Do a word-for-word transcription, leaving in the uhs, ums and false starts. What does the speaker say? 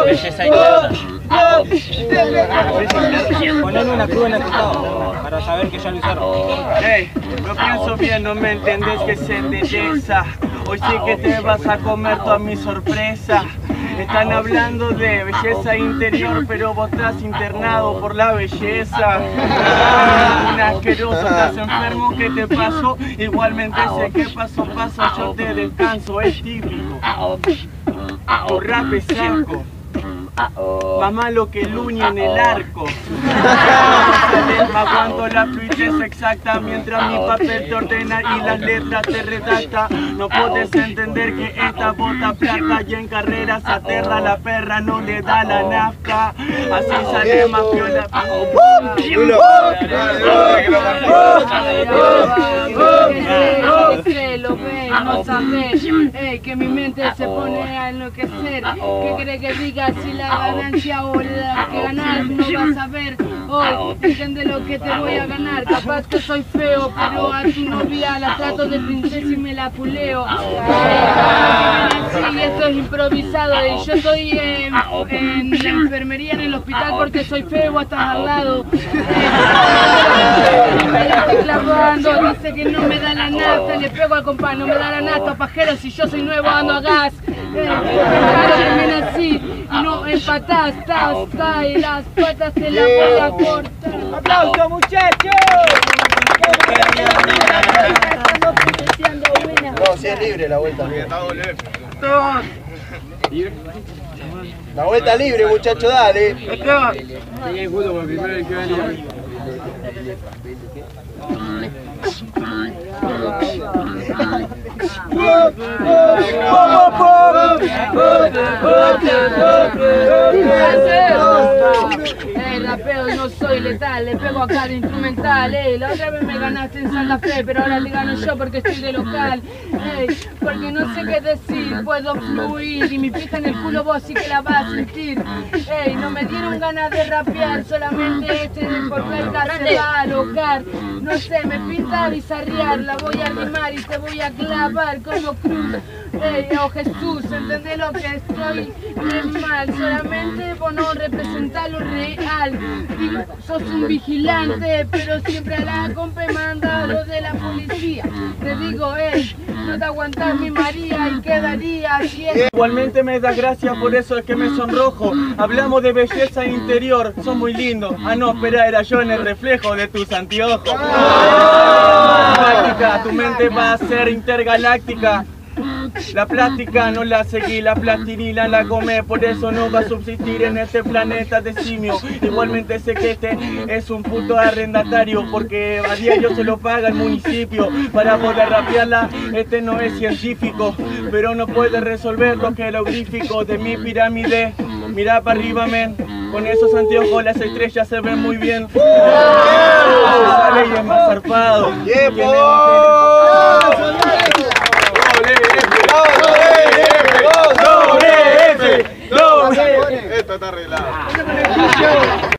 belleza interna. Ponle una cruz en el costado para saber que ya lo usaron. Hey, lo pienso bien, no me entendés que se endereza. Hoy sí que te vas a comer toda mi sorpresa. Están hablando de belleza interior, pero vos estás internado por la belleza. Un asqueroso, estás enfermo, ¿qué te pasó? Igualmente sé que paso a paso yo te descanso, es típico. Tu rap es circo, más malo que el uña en el arco. Aguanto la fluidez exacta mientras mi papel te ordena y las letras te redacta. No puedes entender que esta bota plata y en carreras aterra la perra, no le da la nafta. Así sale más piola. Lo ves, no sabes, eh, que mi mente se pone a enloquecer. ¿Qué crees que diga si la ganancia o la que ganar no vas a ver? Hoy entiende lo que te voy a ganar. Capaz que soy feo, pero a tu novia la trato de princesa y me la culeo. Sí, esto es improvisado y yo estoy en, en la enfermería en el hospital porque soy feo, vos estás al lado. Me la estoy clavando, dice que no me da la nafta, le pego al compa, no me da la nafta, pajero, si yo soy nuevo ando a gas. Termina así, no empatás, estás, está, y las patas te las voy a cortar. ¡Aplausos, muchachos! No, si es libre la vuelta. La vuelta libre, muchacho, dale. Eh, rapeo, no soy letal, le pego a cada instrumental. Eh, la otra vez me ganaste en Santa Fe, pero ahora le gano yo porque estoy de local. Eh, porque no sé qué decir, puedo fluir y mi pija en el culo vos sí que la vas a sentir. Eh, no me dieron ganas de rapear, solamente este por vuelta se va a alocar. No sé, me pinta bizarrear, la voy a rimar y te voy a clavar como cruz. Ey, oh Jesús, ¿entendés lo que estoy bien mal? Solamente vos no representás lo real. Digo, sos un vigilante, pero siempre a la compa manda lo de la policía. Te digo, ey, no te aguantás mi María y quedaría si es... Igualmente me das gracias, por eso es que me sonrojo. Hablamos de belleza interior, son muy lindos. Ah no, espera, era yo en el reflejo de tus anteojos. Práctica, tu mente va a ser intergaláctica. La plástica no la seguí, la plastilina la comé, por eso no va a subsistir en este planeta de simio. Igualmente sé que este es un puto arrendatario, porque a diario se lo paga el municipio para poder rapearla. Este no es científico, pero no puede resolver los jeroglíficos de mi pirámide. Mira para arriba, men, con esos anteojos las estrellas se ven muy bien. Sale y es más zarpado. Esto está arreglado.